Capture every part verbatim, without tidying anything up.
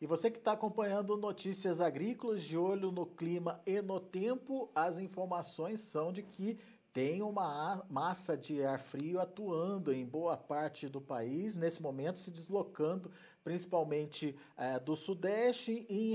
você que está acompanhando Notícias Agrícolas, de olho no clima e no tempo, as informações são de que tem uma massa de ar frio atuando em boa parte do país, nesse momento se deslocando principalmente é, do sudeste em,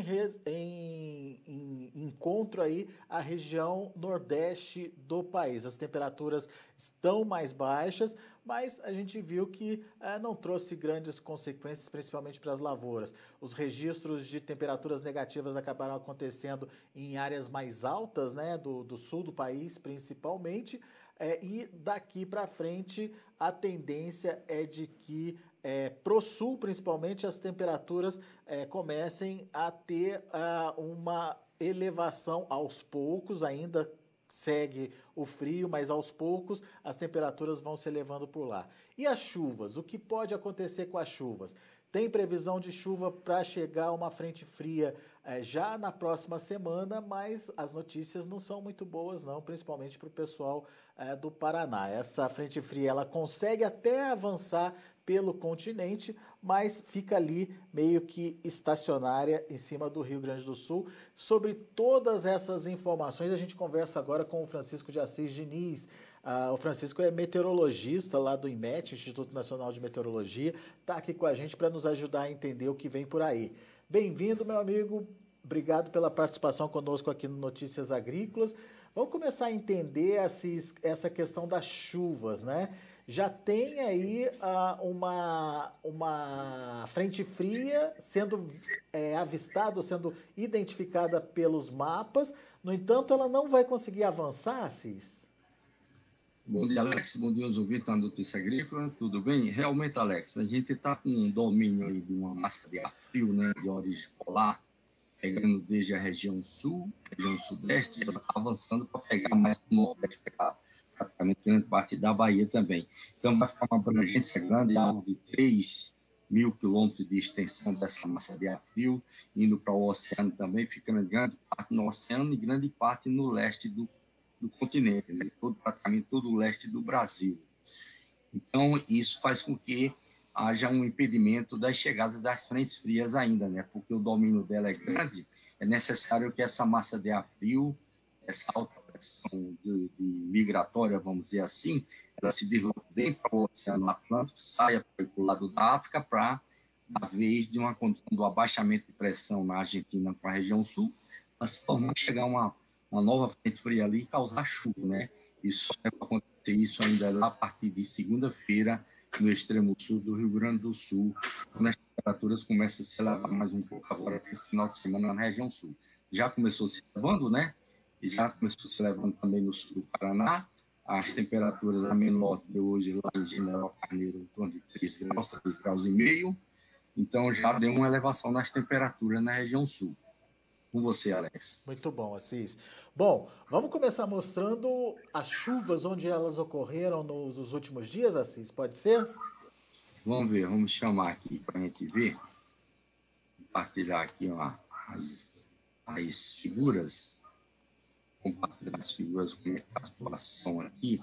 em, em encontro aí à região nordeste do país. As temperaturas estão mais baixas, mas a gente viu que é, não trouxe grandes consequências, principalmente para as lavouras. Os registros de temperaturas negativas acabaram acontecendo em áreas mais altas, né, do, do sul do país, principalmente, é, e daqui para frente a tendência é de que é, pro sul, principalmente, as temperaturas é, comecem a ter uh, uma elevação aos poucos, ainda segue o frio, mas aos poucos as temperaturas vão se elevando por lá. E as chuvas? O que pode acontecer com as chuvas? Tem previsão de chuva para chegar uma frente fria é, já na próxima semana, mas as notícias não são muito boas não, principalmente para o pessoal é, do Paraná. Essa frente fria ela consegue até avançar pelo continente, mas fica ali meio que estacionária em cima do Rio Grande do Sul. Sobre todas essas informações, a gente conversa agora com o Francisco de Assis Diniz. Ah, o Francisco é meteorologista lá do IMET, Instituto Nacional de Meteorologia, está aqui com a gente para nos ajudar a entender o que vem por aí. Bem-vindo, meu amigo. Obrigado pela participação conosco aqui no Notícias Agrícolas. Vamos começar a entender esses, essa questão das chuvas, né? Já tem aí uh, uma, uma frente fria sendo é, avistada, sendo identificada pelos mapas. No entanto, ela não vai conseguir avançar, Assis? Bom dia, Alex. Bom dia aos ouvintes da Notícia Agrícola. Tudo bem? Realmente, Alex, a gente está com um domínio aí de uma massa de ar frio, né, de origem polar, pegando desde a região sul, região sudeste, ela está avançando para pegar mais para o nordeste, pegar praticamente grande parte da Bahia também. Então, vai ficar uma abrangência grande, algo de três mil quilômetros de extensão dessa massa de ar frio, indo para o oceano também, ficando grande parte no oceano e grande parte no leste do, do continente, né? Todo, praticamente todo o leste do Brasil. Então, isso faz com que haja um impedimento das chegadas das frentes frias ainda, né? Porque o domínio dela é grande, é necessário que essa massa de ar frio, essa alta pressão de, de migratória, vamos dizer assim, ela se desloque bem para o Oceano Atlântico, saia para o lado da África para, na vez de uma condição do abaixamento de pressão na Argentina com a região sul, ela se formar chegar uma, uma nova frente fria ali e causar chuva, né? Isso só deve acontecer isso ainda lá a partir de segunda-feira, no extremo sul do Rio Grande do Sul, quando as temperaturas começam a se elevar mais um pouco agora, esse final de semana na região sul. Já começou se elevando, né? E já começou se elevando também no sul do Paraná. As temperaturas a menor de hoje lá em General Carneiro, em torno de três graus, três graus e meio. Então já deu uma elevação nas temperaturas na região sul. Com você, Alex. Muito bom, Assis. Bom, vamos começar mostrando as chuvas, onde elas ocorreram nos, nos últimos dias, Assis, pode ser? Vamos ver, vamos chamar aqui para a gente ver, compartilhar aqui ó, as, as figuras, compartilhar as figuras, como está a situação aqui.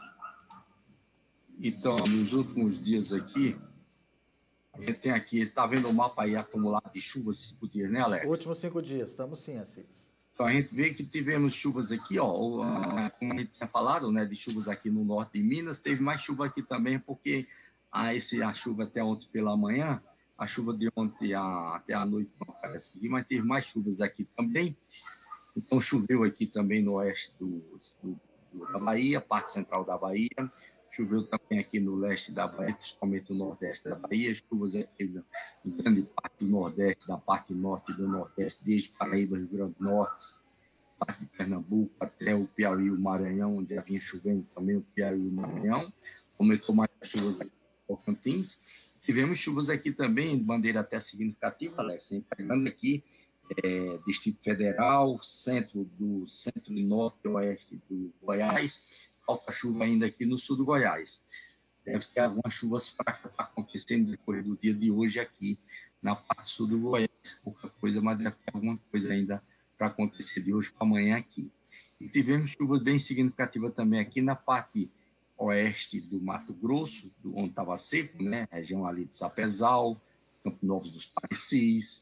Então, nos últimos dias aqui, a gente tem aqui, está vendo o mapa aí acumulado de chuvas cinco dias, né, Alex? Últimos cinco dias, estamos sim, Assis. Então, a gente vê que tivemos chuvas aqui, ó, como a gente tinha falado, né, de chuvas aqui no norte de Minas, teve mais chuva aqui também, porque a, esse, a chuva até ontem pela manhã, a chuva de ontem a, até a noite não aparece aqui, mas teve mais chuvas aqui também. Então, choveu aqui também no oeste do, do, do, da Bahia, parte central da Bahia, choveu também aqui no leste da Bahia, principalmente no nordeste da Bahia, chuvas aqui em grande parte do nordeste, da parte norte do nordeste, desde Paraíba, Rio Grande do Norte, parte de Pernambuco, até o Piauí e o Maranhão, onde já vinha chovendo também o Piauí e o Maranhão, começou mais chuvas aqui em Tocantins. Tivemos chuvas aqui também, de maneira até significativa, Alex, pegando aqui é, Distrito Federal, centro do centro e norte e oeste do Goiás, falta chuva ainda aqui no sul do Goiás. Deve ter algumas chuvas fracas acontecendo depois do dia de hoje aqui na parte sul do Goiás, pouca coisa, mas deve ter alguma coisa ainda para acontecer de hoje para amanhã aqui. E tivemos chuvas bem significativas também aqui na parte oeste do Mato Grosso, onde estava seco, né? Região ali de Sapezal, Campo Novo dos Parecis,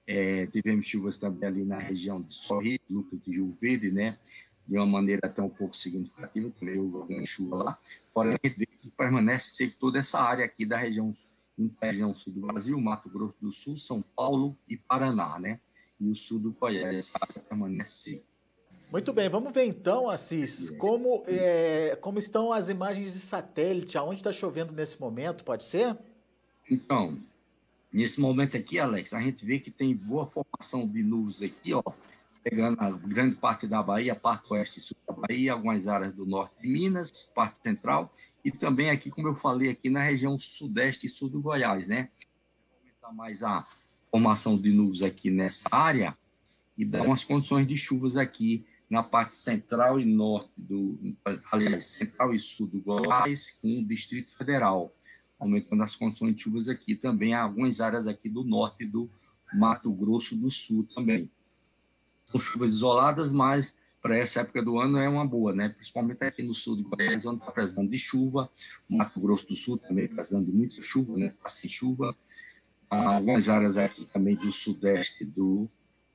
É, tivemos chuvas também ali na região de Sorriso, Lucas de Rio Verde, né? De uma maneira até um pouco significativa, também houve alguma chuva lá. Porém, a gente vê que permanece seco toda essa área aqui da região, da região sul do Brasil, Mato Grosso do Sul, São Paulo e Paraná, né? E o sul do Goiás, essa área permanece seca. Muito bem, vamos ver então, Assis, como, é, como estão as imagens de satélite, aonde está chovendo nesse momento, pode ser? Então, nesse momento aqui, Alex, a gente vê que tem boa formação de nuvens aqui, ó, pegando a grande parte da Bahia, parte oeste e sul da Bahia, algumas áreas do norte de Minas, parte central, e também aqui, como eu falei, aqui na região sudeste e sul do Goiás, né? Aumentar mais a formação de nuvens aqui nessa área e dar umas condições de chuvas aqui na parte central e norte do, aliás, central e sul do Goiás, com o Distrito Federal, aumentando as condições de chuvas aqui também, algumas áreas aqui do norte do Mato Grosso do Sul também. São chuvas isoladas, mas para essa época do ano é uma boa, né? Principalmente aqui no sul do Goiás, onde está precisando de chuva, Mato Grosso do Sul também precisando de muita chuva, né? Está sem chuva. Algumas áreas aqui também do sudeste do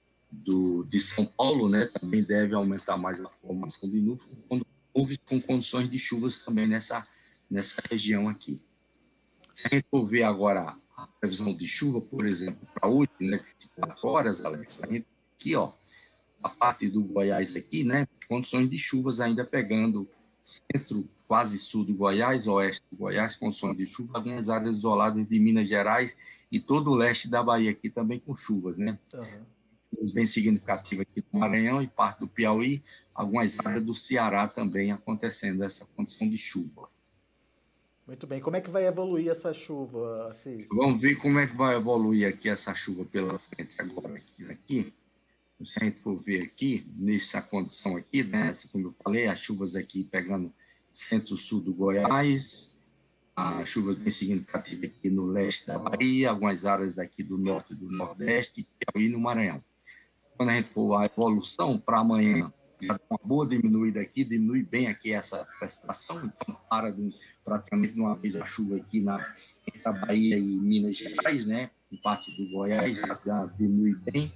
Do, de São Paulo, né, também deve aumentar mais a formação de nuvens, nuvens com condições de chuvas também nessa, nessa região aqui. Se a gente for ver agora a previsão de chuva, por exemplo, para hoje, né, vinte e quatro horas, Alex, a gente aqui, ó, a parte do Goiás aqui, né, condições de chuvas ainda pegando centro, quase sul do Goiás, oeste do Goiás, condições de chuva, algumas áreas isoladas de Minas Gerais e todo o leste da Bahia aqui também com chuvas, né? Uhum. Bem significativa aqui do Maranhão e parte do Piauí, algumas áreas do Ceará também acontecendo essa condição de chuva. Muito bem, como é que vai evoluir essa chuva, Assis? Vamos ver como é que vai evoluir aqui essa chuva pela frente agora. Aqui, aqui. Se a gente for ver aqui, nessa condição aqui, né, como eu falei, as chuvas aqui pegando centro-sul do Goiás, a chuva bem significativa aqui no leste da Bahia, algumas áreas daqui do norte e do nordeste, Piauí e no Maranhão. Quando a gente for a evolução para amanhã, já dá uma boa diminuída aqui, diminui bem aqui essa estação, então para de, praticamente de uma vez a chuva aqui na, entre a Bahia e Minas Gerais, né? Em parte do Goiás já, já diminui bem,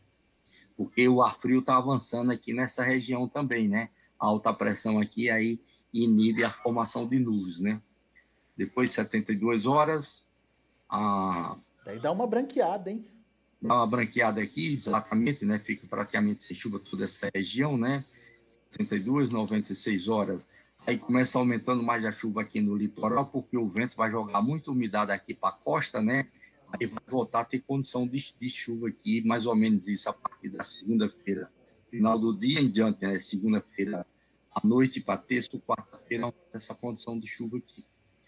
porque o ar frio está avançando aqui nessa região também, né? A alta pressão aqui aí inibe a formação de nuvens, né? Depois de setenta e duas horas, a Daí dá uma branqueada, hein? dá uma branqueada aqui, exatamente, né? Fica praticamente sem chuva toda essa região, né? setenta e duas, noventa e seis horas. Aí começa aumentando mais a chuva aqui no litoral, porque o vento vai jogar muita umidade aqui para a costa, né? Aí vai voltar a ter condição de, de chuva aqui, mais ou menos isso a partir da segunda-feira, final do dia em diante, né? Segunda-feira à noite para terça ou quarta-feira, essa condição de chuva aqui.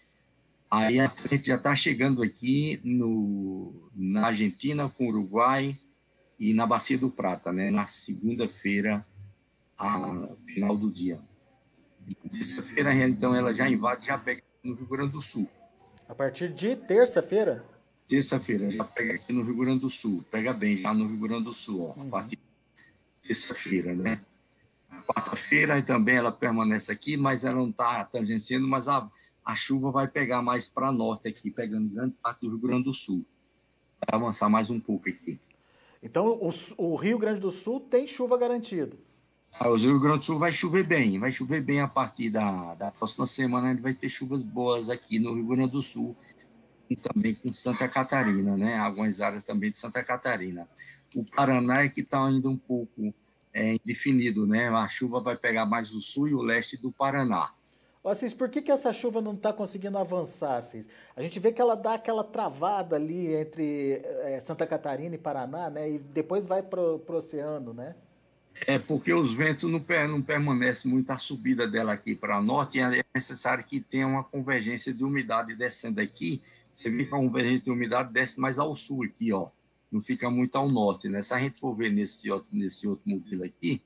Aí a frente já está chegando aqui no, na Argentina, com o Uruguai e na Bacia do Prata, né? Na segunda-feira, a final do dia. Terça-feira, então, ela já invade, já pega no Rio Grande do Sul. A partir de terça-feira? Terça-feira, já pega aqui no Rio Grande do Sul. Pega bem já no Rio Grande do Sul, ó. Uhum. A partir de terça-feira, né? Quarta-feira também ela permanece aqui, mas ela não está tangenciando, mas a, a chuva vai pegar mais para norte aqui, pegando grande parte do Rio Grande do Sul. Vai avançar mais um pouco aqui. Então o, o Rio Grande do Sul tem chuva garantida. Ah, o Rio Grande do Sul vai chover bem, vai chover bem a partir da, da próxima semana, a gente vai ter chuvas boas aqui no Rio Grande do Sul e também com Santa Catarina, né? Algumas áreas também de Santa Catarina. O Paraná é que está ainda um pouco é, indefinido, né? A chuva vai pegar mais o sul e o leste do Paraná. Ô, Assis, por que, que essa chuva não está conseguindo avançar, Assis? A gente vê que ela dá aquela travada ali entre é, Santa Catarina e Paraná, né? E depois vai para o oceano, né? É porque os ventos não, não permanecem muito a subida dela aqui para norte, e é necessário que tenha uma convergência de umidade descendo aqui. Você vê que a convergência de umidade desce mais ao sul aqui, ó. Não fica muito ao norte, né? Se a gente for ver nesse outro, nesse outro modelo aqui,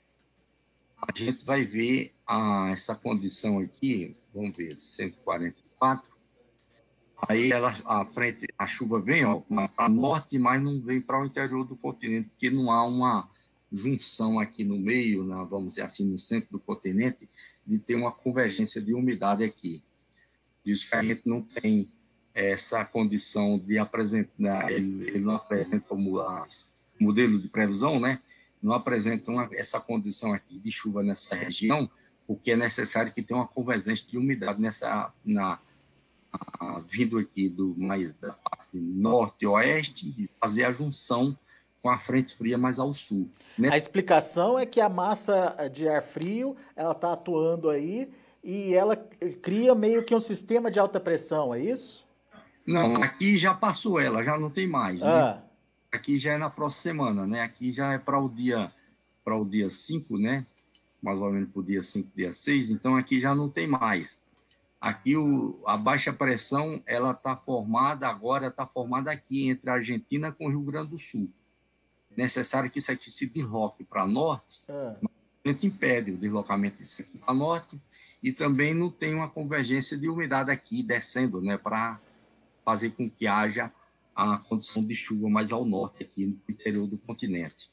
a gente vai ver ah, essa condição aqui, vamos ver, cento e quarenta e quatro. Aí ela, a frente, a chuva vem para norte, mas não vem para o interior do continente, porque não há uma junção aqui no meio, na, vamos dizer assim, no centro do continente, de ter uma convergência de umidade aqui. Diz que a gente não tem essa condição de apresentar, ele, ele não apresenta o modelo de previsão, né? Não apresenta uma, essa condição aqui de chuva nessa região, porque é necessário que tenha uma convergência de umidade nessa, na, a, vindo aqui do mais da parte norte e oeste, e fazer a junção com a frente fria mais ao sul. Né? A explicação é que a massa de ar frio, ela está atuando aí e ela cria meio que um sistema de alta pressão, é isso? Não, aqui já passou ela, já não tem mais, ah. né? Aqui já é na próxima semana, né? Aqui já é para o dia para o dia cinco, né? Mais ou menos para o dia cinco, dia seis, então aqui já não tem mais. Aqui o, a baixa pressão, ela está formada, agora está formada aqui entre a Argentina com o Rio Grande do Sul. É necessário que isso aqui se desloque para norte, Ah. mas a gente impede o deslocamento disso aqui para norte e também não tem uma convergência de umidade aqui descendo, né? Para fazer com que haja a condição de chuva mais ao norte, aqui no interior do continente.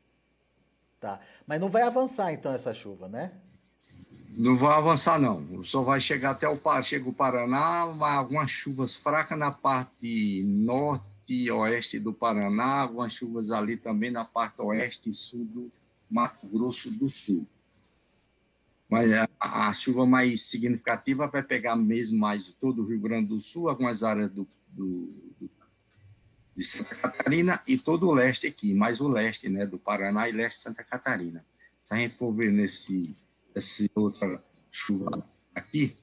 Tá. Mas não vai avançar, então, essa chuva, né? Não vai avançar, não. Só vai chegar até o, chega o Paraná, algumas chuvas fracas na parte norte e oeste do Paraná, algumas chuvas ali também na parte oeste e sul do Mato Grosso do Sul. Mas a, a chuva mais significativa vai pegar mesmo mais todo o Rio Grande do Sul, algumas áreas do, do, do, de Santa Catarina e todo o leste aqui, mais o leste, né, do Paraná e leste de Santa Catarina. Se a gente for ver nesse, essa outra chuva aqui,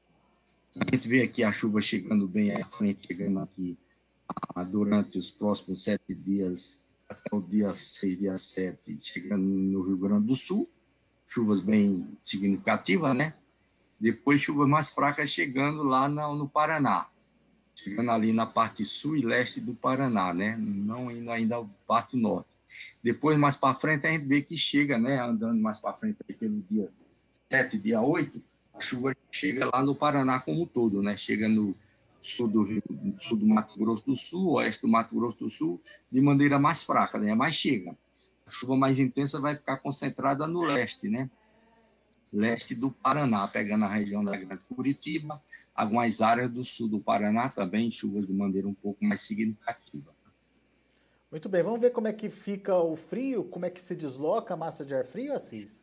a gente vê aqui a chuva chegando bem à frente, chegando aqui ah, durante os próximos sete dias, até o dia seis, dia sete, chegando no Rio Grande do Sul, chuvas bem significativas, né? Depois chuvas mais fracas chegando lá no, no Paraná, chegando ali na parte sul e leste do Paraná, né? Não indo ainda à parte norte. Depois, mais para frente, a gente vê que chega, né? Andando mais para frente, aí, pelo dia sete, dia oito, a chuva chega lá no Paraná como um todo, né? Chega no sul do, Rio, sul do Mato Grosso do Sul, oeste do Mato Grosso do Sul, de maneira mais fraca, né? Mas chega. A chuva mais intensa vai ficar concentrada no leste, né? Leste do Paraná, pegando a região da Grande Curitiba, algumas áreas do sul do Paraná também, chuvas de maneira um pouco mais significativa. Muito bem, vamos ver como é que fica o frio, como é que se desloca a massa de ar frio, Assis?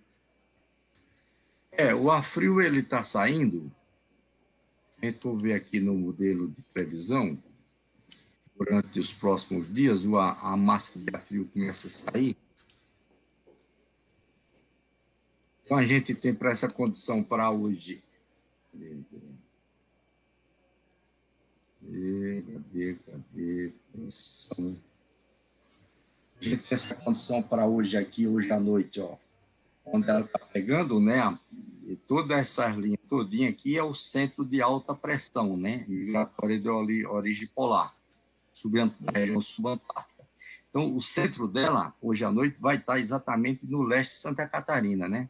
É, o ar frio ele está saindo, a gente for ver aqui no modelo de previsão, durante os próximos dias, a, a massa de ar frio começa a sair. Então, a gente tem para essa condição para hoje. Cadê, cadê, cadê? Condição. A gente tem essa condição para hoje aqui, hoje à noite, ó. Onde ela está pegando, né? E toda essa linha todinha aqui é o centro de alta pressão, né? Migratória de origem polar, região subantártica. Então, o centro dela, hoje à noite, vai estar exatamente no leste de Santa Catarina, né?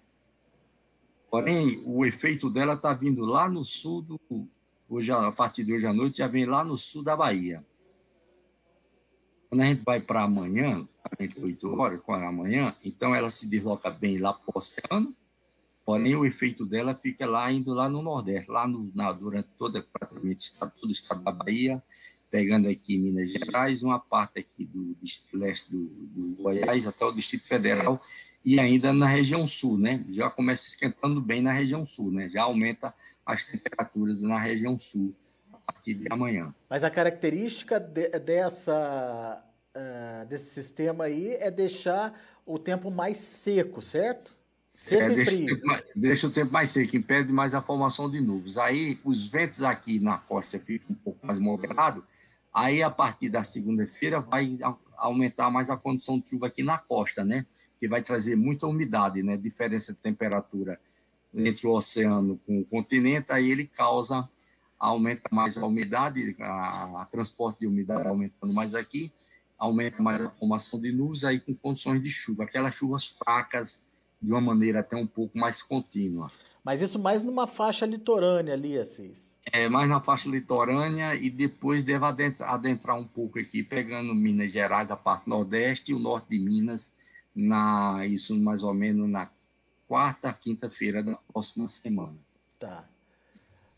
Porém, o efeito dela está vindo lá no sul, do, hoje, a partir de hoje à noite, já vem lá no sul da Bahia. Quando a gente vai para amanhã, quarenta e oito horas, amanhã, então ela se desloca bem lá para o oceano, porém o efeito dela fica lá, indo lá no Nordeste, lá no, na, durante toda, praticamente todo o estado da Bahia, pegando aqui Minas Gerais, uma parte aqui do distrito leste do, do Goiás até o Distrito Federal, e ainda na região sul, né? Já começa esquentando bem na região sul, né? Já aumenta as temperaturas na região sul a partir de amanhã. Mas a característica de, dessa, uh, desse sistema aí é deixar o tempo mais seco, certo? Seco é, e deixa frio. O tempo, deixa o tempo mais seco, impede mais a formação de nuvens. Aí os ventos aqui na costa ficam um pouco mais moderados. Aí, a partir da segunda-feira, vai aumentar mais a condição de chuva aqui na costa, né? Que vai trazer muita umidade, né? Diferença de temperatura entre o oceano com o continente, aí ele causa, aumenta mais a umidade, a, a transporte de umidade aumentando mais aqui, aumenta mais a formação de nuvens, aí com condições de chuva, aquelas chuvas fracas, de uma maneira até um pouco mais contínua. Mas isso mais numa faixa litorânea ali, Assis. É, mais na faixa litorânea e depois deve adentrar, adentrar um pouco aqui, pegando Minas Gerais, a parte nordeste e o norte de Minas, na, isso mais ou menos na quarta, quinta-feira da próxima semana. Tá.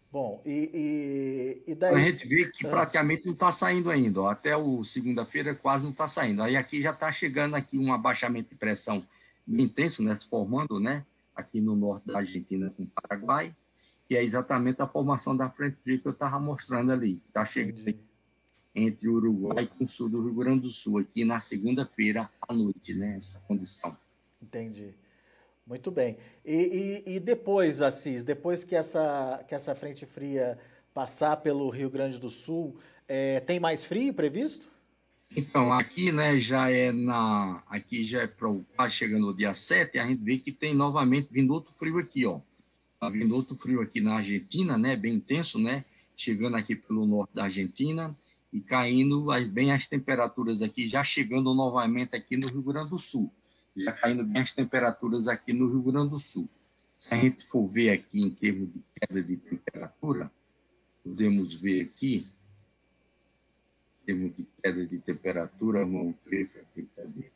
Bom, e, e, e A daí... gente vê que Ah, praticamente não está saindo ainda, ó. Até o segunda-feira quase não está saindo. Aí aqui já está chegando aqui um abaixamento de pressão bem intenso, né, se formando, né, aqui no norte da Argentina com o Paraguai, que é exatamente a formação da frente fria que eu estava mostrando ali. Está chegando entendi, entre o Uruguai com o sul do Rio Grande do Sul, aqui na segunda-feira à noite, né, essa condição. entendi. Muito bem. E, e, e depois, Assis, depois que essa, que essa frente fria passar pelo Rio Grande do Sul, é, tem mais frio previsto? Então, aqui, né, já é na. Aqui já é para o. Quase chegando no dia sete, a gente vê que tem novamente vindo outro frio aqui, ó. Tá vindo outro frio aqui na Argentina, né, bem intenso, né, chegando aqui pelo norte da Argentina e caindo as- bem as temperaturas aqui, já chegando novamente aqui no Rio Grande do Sul. Já caindo bem as temperaturas aqui no Rio Grande do Sul. Se a gente for ver aqui em termos de queda de temperatura, podemos ver aqui termos de queda de temperatura, vamos ver aqui, cadê?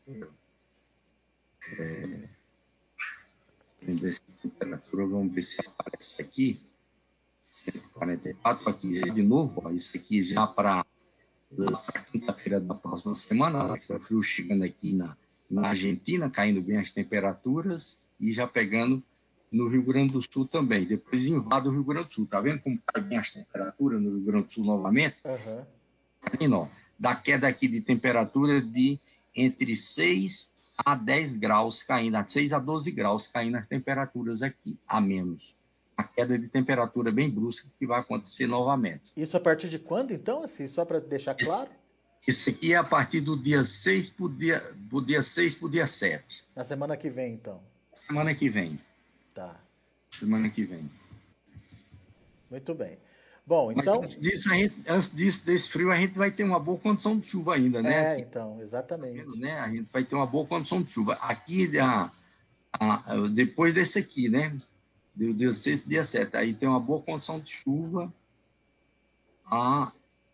Índice de temperatura, vamos ver se aparece aqui, cento e quarenta e quatro, aqui já de novo, ó, isso aqui já para quinta-feira da próxima semana, né, que está frio chegando aqui na, na Argentina, caindo bem as temperaturas e já pegando no Rio Grande do Sul também. Depois invade o Rio Grande do Sul, tá vendo como cai bem as temperaturas no Rio Grande do Sul novamente? Aham. Aqui não, da queda aqui de temperatura de entre seis a dez graus caindo, seis a doze graus caindo as temperaturas aqui, a menos. A queda de temperatura bem brusca que vai acontecer novamente. Isso a partir de quando, então, Assis? Só para deixar Esse, claro? esse aqui é a partir do dia seis para o dia, do dia seis para o dia sete. Na semana que vem, então. Semana que vem. Tá. Semana que vem. Muito bem. Bom, Mas então. antes disso, a gente, antes disso, desse frio, a gente vai ter uma boa condição de chuva ainda, né? É, então, Tá vendo, exatamente. né? A gente vai ter uma boa condição de chuva. Aqui, a, a, depois desse aqui, né? Do dia seis, dia sete, aí tem uma boa condição de chuva. A,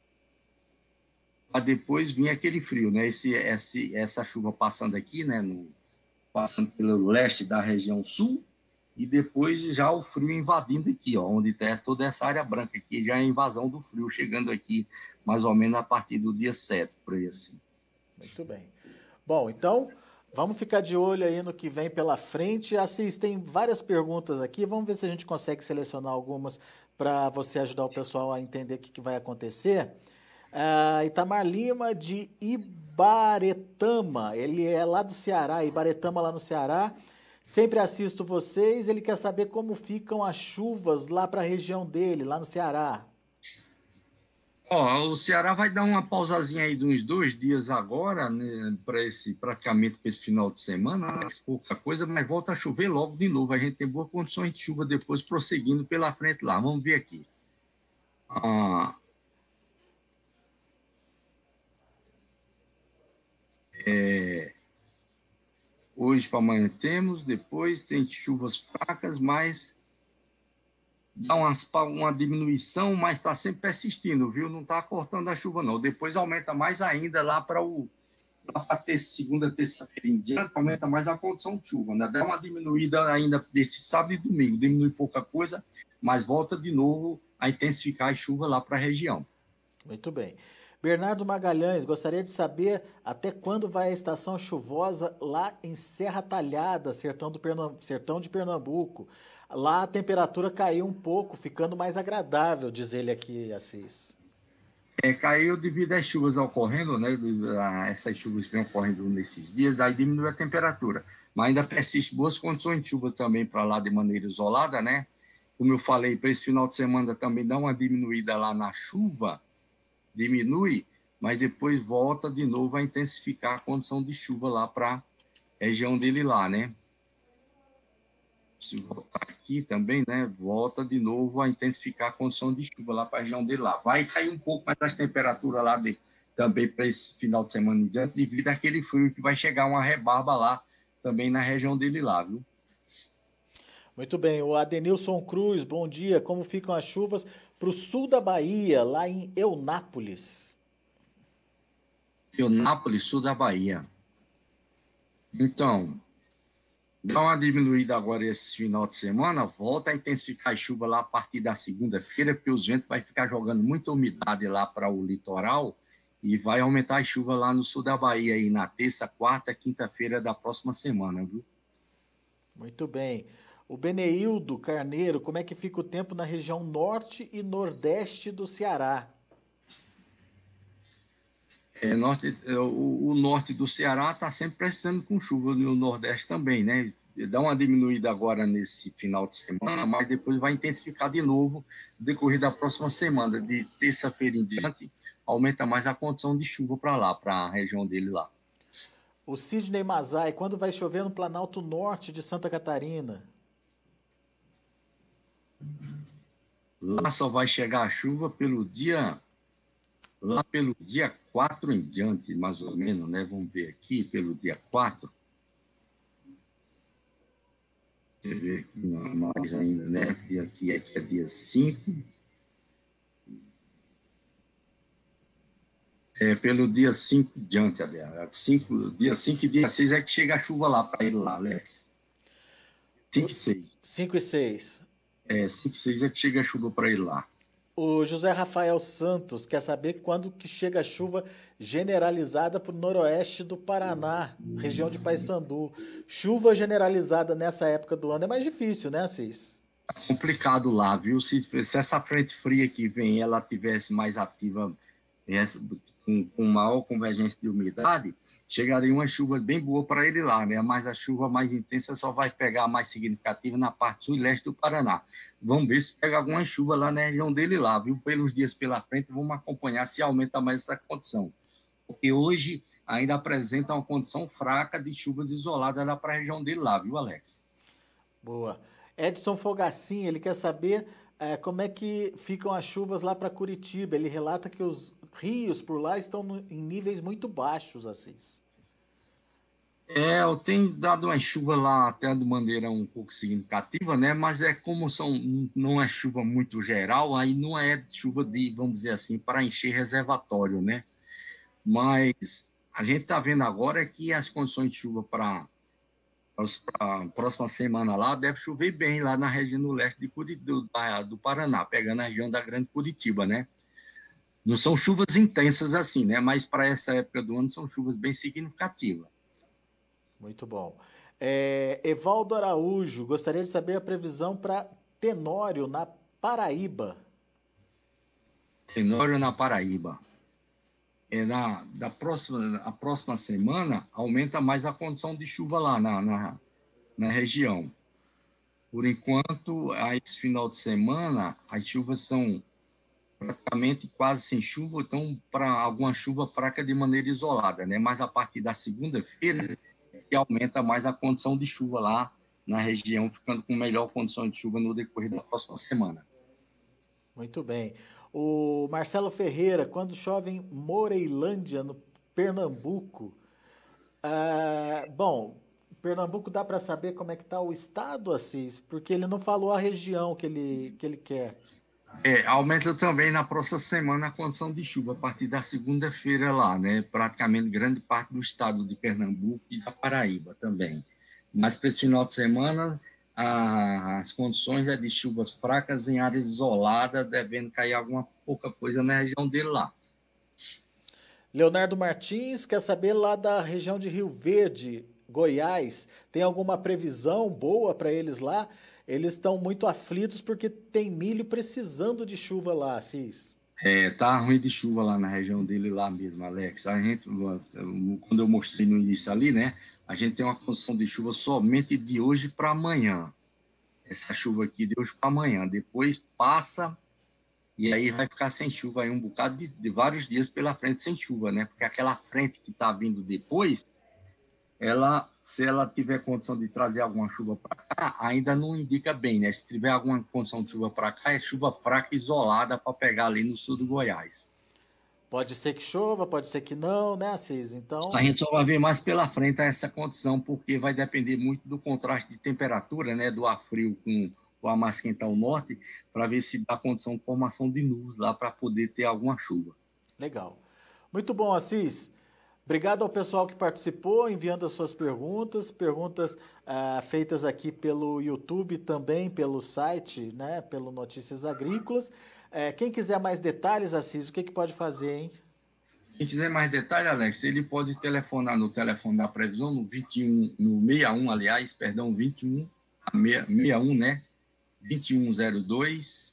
a depois vir aquele frio, né? Esse, esse, essa chuva passando aqui, né? No, passando pelo leste da região sul, e depois já o frio invadindo aqui, ó, onde está toda essa área branca aqui, já é a invasão do frio chegando aqui, mais ou menos a partir do dia sete, por aí assim. Muito bem. Bom, então, vamos ficar de olho aí no que vem pela frente. Assis, tem várias perguntas aqui. Vamos ver se a gente consegue selecionar algumas para você ajudar o pessoal a entender o que, que vai acontecer. Ah, Itamar Lima, de Ibaretama. Ele é lá do Ceará, Ibaretama, lá no Ceará. Sempre assisto vocês. Ele quer saber como ficam as chuvas lá para a região dele, lá no Ceará. Ó, o Ceará vai dar uma pausazinha aí de uns dois dias agora, né, para esse, praticamente para esse final de semana, né, pouca coisa, mas volta a chover logo de novo. A gente tem boas condições de chuva depois prosseguindo pela frente lá. Vamos ver aqui. Ah, hoje para amanhã temos, depois tem chuvas fracas, mas dá umas, uma diminuição, mas está sempre persistindo, viu? Não está cortando a chuva, não. Depois aumenta mais ainda lá para o para ter segunda, terça-feira em diante, aumenta mais a condição de chuva, né? Dá uma diminuída ainda desse sábado e domingo, diminui pouca coisa, mas volta de novo a intensificar a chuva lá para a região. Muito bem. Bernardo Magalhães, gostaria de saber até quando vai a estação chuvosa lá em Serra Talhada, sertão, do Pernam... sertão de Pernambuco. Lá a temperatura caiu um pouco, ficando mais agradável, diz ele aqui, Assis. É, caiu devido às chuvas ocorrendo, né? Essas chuvas que vêm ocorrendo nesses dias, daí diminui a temperatura. Mas ainda persiste boas condições de chuva também para lá de maneira isolada, né? Como eu falei, para esse final de semana também dá uma diminuída lá na chuva, diminui, mas depois volta de novo a intensificar a condição de chuva lá para a região dele lá, né? Se voltar aqui também, né, volta de novo a intensificar a condição de chuva lá para a região dele lá. Vai cair um pouco mais as temperaturas lá de, também para esse final de semana em diante, devido àquele frio que vai chegar uma rebarba lá também na região dele lá, viu? Muito bem, o Adenilson Cruz, bom dia. Como ficam as chuvas para o sul da Bahia, lá em Eunápolis? Eunápolis, sul da Bahia. Então, Dá uma diminuída agora esse final de semana, volta a intensificar a chuva lá a partir da segunda-feira, porque os ventos vai ficar jogando muita umidade lá para o litoral e vai aumentar a chuva lá no sul da Bahia aí na terça, quarta, quinta-feira da próxima semana, viu? Muito bem. O Beneildo Carneiro, como é que fica o tempo na região norte e nordeste do Ceará? É, norte, é, o, o norte do Ceará está sempre precisando com chuva, no Nordeste também, né? Dá uma diminuída agora nesse final de semana, mas depois vai intensificar de novo no decorrer da próxima semana. De terça-feira em diante, aumenta mais a condição de chuva para lá, para a região dele lá. O Sidney Mazai, quando vai chover no Planalto Norte de Santa Catarina? Lá só vai chegar a chuva pelo dia, lá pelo dia quatro em diante, mais ou menos, né? Vamos ver aqui, pelo dia quatro. Deixa eu ver aqui mais ainda, né? E aqui, aqui é dia cinco. É, pelo dia cinco em diante, aliás. cinco, dia cinco e dia seis é que chega a chuva lá para ele lá, Alex. cinco e seis. cinco e seis. É, cinco e seis é que chega a chuva para ele lá. O José Rafael Santos quer saber quando que chega a chuva generalizada para o noroeste do Paraná, região de Paysandu. Chuva generalizada nessa época do ano é mais difícil, né, Assis? É complicado lá, viu? Se, se essa frente fria que vem, ela tivesse mais ativa, com, com maior convergência de umidade, chegaria uma chuva bem boa para ele lá, né? Mas a chuva mais intensa só vai pegar mais significativa na parte sul e leste do Paraná. Vamos ver se pega alguma chuva lá na região dele lá, viu? Pelos dias pela frente, vamos acompanhar se aumenta mais essa condição. Porque hoje ainda apresenta uma condição fraca de chuvas isoladas lá para a região dele lá, viu, Alex? Boa. Edson Fogacin, ele quer saber é, como é que ficam as chuvas lá para Curitiba. Ele relata que os rios por lá estão no, em níveis muito baixos, Assis. É, eu tenho dado uma chuva lá até de maneira um pouco significativa, né? Mas é como são, não é chuva muito geral, aí não é chuva de, vamos dizer assim, para encher reservatório, né? Mas a gente está vendo agora que as condições de chuva para a próxima semana lá deve chover bem lá na região do leste de Curitiba, do, do Paraná, pegando a região da Grande Curitiba, né? Não são chuvas intensas assim, né? Mas para essa época do ano são chuvas bem significativas. Muito bom. É, Evaldo Araújo, gostaria de saber a previsão para Tenório, na Paraíba. Tenório na Paraíba. É na da próxima, a próxima semana aumenta mais a condição de chuva lá na, na, na região. Por enquanto, a esse final de semana, as chuvas são praticamente quase sem chuva, então para alguma chuva fraca de maneira isolada, né? Mas a partir da segunda-feira que aumenta mais a condição de chuva lá na região, ficando com melhor condição de chuva no decorrer da próxima semana. Muito bem. O Marcelo Ferreira, quando chove em Moreilândia, no Pernambuco, ah, bom, Pernambuco dá para saber como é que está o estado, Assis, porque ele não falou a região que ele, que ele quer. É, aumenta também na próxima semana a condição de chuva, a partir da segunda-feira lá, né? Praticamente grande parte do estado de Pernambuco e da Paraíba também. Mas para esse final de semana, a, as condições é de chuvas fracas em áreas isoladas, devendo cair alguma pouca coisa na região dele lá. Leonardo Martins quer saber lá da região de Rio Verde, Goiás, tem alguma previsão boa para eles lá? Eles estão muito aflitos porque tem milho precisando de chuva lá, Assis. É, tá ruim de chuva lá na região dele lá mesmo, Alex. A gente, quando eu mostrei no início ali, né? A gente tem uma condição de chuva somente de hoje para amanhã. Essa chuva aqui de hoje para amanhã. Depois passa e aí vai ficar sem chuva aí um bocado de, de vários dias pela frente sem chuva, né? Porque aquela frente que está vindo depois, ela, se ela tiver condição de trazer alguma chuva para cá, ainda não indica bem, né? Se tiver alguma condição de chuva para cá, é chuva fraca isolada para pegar ali no sul do Goiás. Pode ser que chova, pode ser que não, né, Assis? A Então, gente só vai ver mais pela frente essa condição, porque vai depender muito do contraste de temperatura, né? Do ar frio com o ar mais quente ao norte, para ver se dá condição de formação de nuvens lá para poder ter alguma chuva. legal. Muito bom, Assis. Obrigado ao pessoal que participou, enviando as suas perguntas, perguntas ah, feitas aqui pelo YouTube, também pelo site, né, pelo Notícias Agrícolas. É, quem quiser mais detalhes, Assis, o que, que pode fazer, hein? Quem quiser mais detalhes, Alex, ele pode telefonar no telefone da previsão, no vinte e um, no sessenta e um, aliás, perdão, vinte e um, sessenta e um, né? vinte e um zero dois,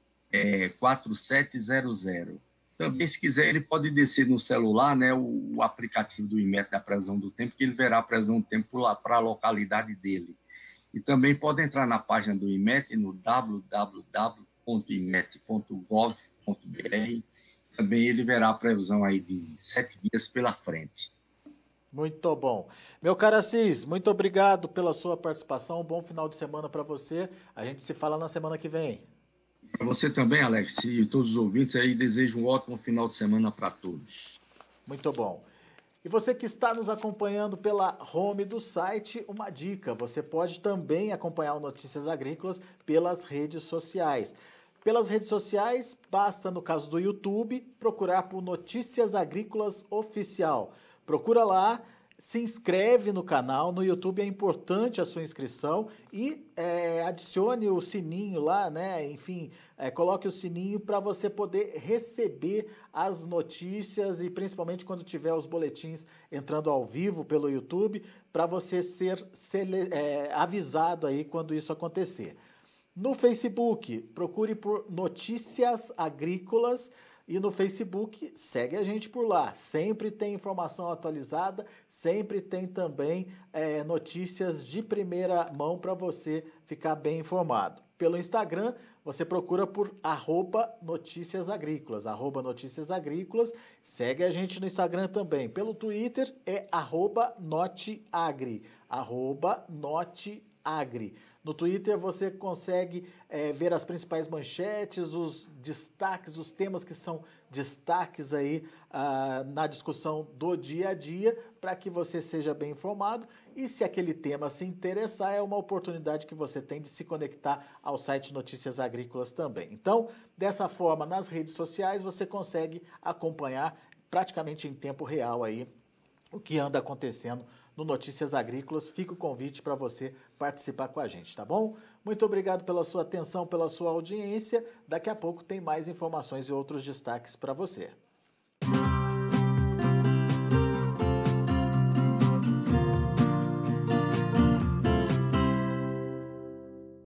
é, quatro sete zero zero. Também, se quiser, ele pode descer no celular, né, o, o aplicativo do IMET da previsão do tempo, que ele verá a previsão do tempo para a localidade dele. E também pode entrar na página do IMET no w w w ponto imet ponto gov ponto b r. Também ele verá a previsão aí de sete dias pela frente. Muito bom. Meu caro Assis, muito obrigado pela sua participação. Um bom final de semana para você. A gente se fala na semana que vem. Para você também, Alex, e todos os ouvintes aí, desejo um ótimo final de semana para todos. Muito bom. E você que está nos acompanhando pela home do site, uma dica, você pode também acompanhar o Notícias Agrícolas pelas redes sociais. Pelas redes sociais, basta, no caso do YouTube, procurar por Notícias Agrícolas Oficial. Procura lá, se inscreve no canal, no YouTube é importante a sua inscrição e é, adicione o sininho lá, né? Enfim, é, coloque o sininho para você poder receber as notícias e principalmente quando tiver os boletins entrando ao vivo pelo YouTube, para você ser sele- é, avisado aí quando isso acontecer. No Facebook, procure por Notícias Agrícolas. E no Facebook, segue a gente por lá. Sempre tem informação atualizada, sempre tem também é, notícias de primeira mão para você ficar bem informado. Pelo Instagram, você procura por arroba Notícias Agrícolas, arroba Notícias Agrícolas. Segue a gente no Instagram também. Pelo Twitter é arroba Noteagri, arroba Noteagri. No Twitter você consegue é, ver as principais manchetes, os destaques, os temas que são destaques aí ah, na discussão do dia a dia, para que você seja bem informado. E se aquele tema se interessar, é uma oportunidade que você tem de se conectar ao site Notícias Agrícolas também. Então, dessa forma, nas redes sociais, você consegue acompanhar praticamente em tempo real aí o que anda acontecendo no Notícias Agrícolas. Fica o convite para você participar com a gente, tá bom? Muito obrigado pela sua atenção, pela sua audiência. Daqui a pouco tem mais informações e outros destaques para você.